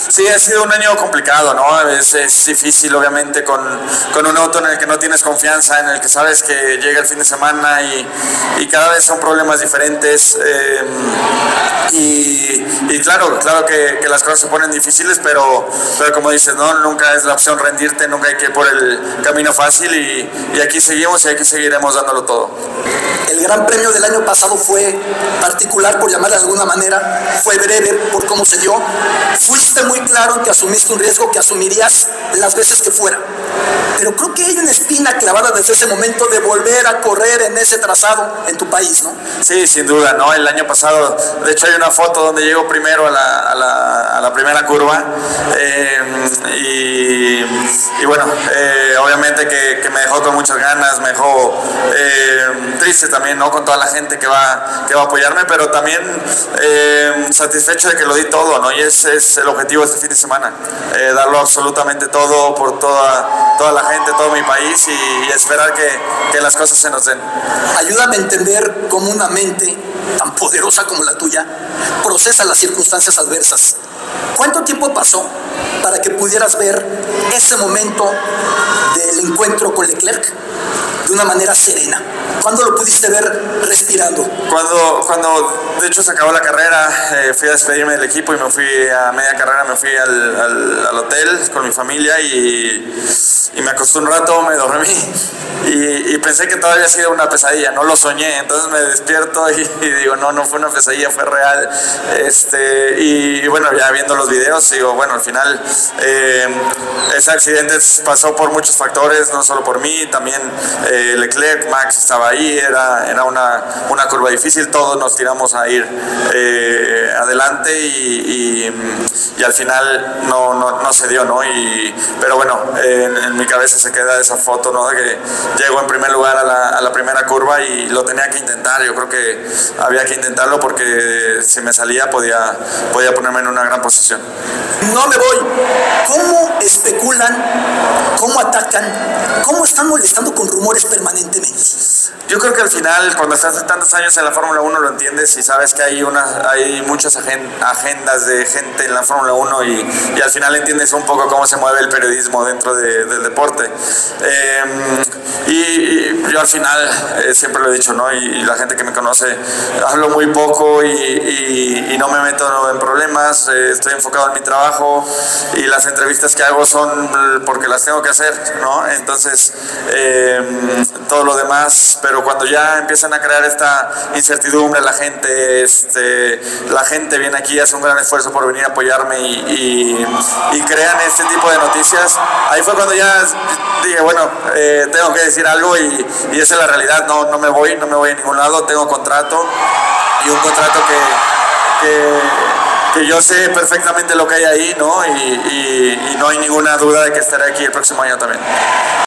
Sí, ha sido un año complicado, ¿no? Es difícil, obviamente, con un auto en el que no tienes confianza, en el que sabes que llega el fin de semana y cada vez son problemas diferentes. Y claro que las cosas se ponen difíciles, pero como dices, ¿no? Nunca es la opción rendirte, nunca hay que ir por el camino fácil y aquí seguimos y aquí seguiremos dándolo todo. El Gran Premio del año pasado fue particular, por llamarle de alguna manera, fue breve por cómo se dio. Fuiste muy claro en que asumiste un riesgo que asumirías las veces que fuera. Pero creo que hay una espina clavada desde ese momento de volver a correr en ese trazado en tu país, ¿no? Sí, sin duda, ¿no? El año pasado, de hecho hay una foto donde llego primero a la primera curva y bueno, obviamente que me dejó con muchas ganas, me dejó triste también, ¿no? Con toda la gente que va a apoyarme, pero también satisfecho de que lo di todo, ¿no? Y ese es el objetivo de este fin de semana, darlo absolutamente todo por toda la gente, todo mi país y esperar que las cosas se nos den. Ayúdame a entender cómo una mente tan poderosa como la tuya procesa las circunstancias adversas. ¿Cuánto tiempo pasó para que pudieras ver ese momento del encuentro con Leclerc de una manera serena? ¿Cuándo lo pudiste ver respirando? Cuando de hecho se acabó la carrera, fui a despedirme del equipo y me fui a media carrera, me fui al hotel con mi familia y me acosté un rato, me dormí y pensé que todavía había sido una pesadilla, no lo soñé, entonces me despierto y digo, no fue una pesadilla, fue real. Y bueno, ya viendo los videos, digo, bueno, al final ese accidente pasó por muchos factores, no solo por mí, también Leclerc, Max estaba ahí, era una curva difícil, todos nos tiramos a ir adelante y al final no se dio, ¿no? Pero bueno, en mi cabeza se queda esa foto, ¿no? De que llego en primer lugar a la primera curva y lo tenía que intentar, yo creo que había que intentarlo porque si me salía podía ponerme en una gran posición. No me voy. ¿Cómo especulan? ¿Cómo atacan? ¿Cómo están molestando con rumores permanentemente? Yo creo que al final, cuando estás tantos años en la Fórmula 1, lo entiendes y sabes que hay muchas agendas de gente en la Fórmula 1 y al final entiendes un poco cómo se mueve el periodismo dentro del deporte. Y yo al final, siempre lo he dicho, ¿no? Y la gente que me conoce, hablo muy poco y no me meto en problemas, estoy enfocado en mi trabajo y las entrevistas que hago son porque las tengo que hacer, ¿no? Entonces, todo lo demás, pero cuando ya empiezan a crear esta incertidumbre, la gente viene aquí, hace un gran esfuerzo por venir a apoyarme y crean este tipo de noticias, ahí fue cuando ya dije, bueno, tengo que decir algo y esa es la realidad, no me voy a ningún lado, tengo contrato y un contrato que yo sé perfectamente lo que hay ahí, ¿no? Y no hay ninguna duda de que estaré aquí el próximo año también.